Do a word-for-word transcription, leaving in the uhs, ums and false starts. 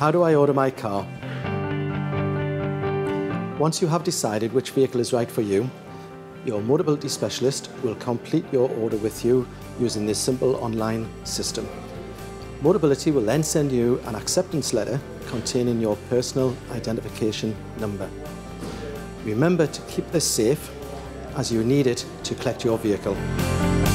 How do I order my car? Once you have decided which vehicle is right for you, your Motability Specialist will complete your order with you using this simple online system. Motability will then send you an acceptance letter containing your personal identification number. Remember to keep this safe as you need it to collect your vehicle.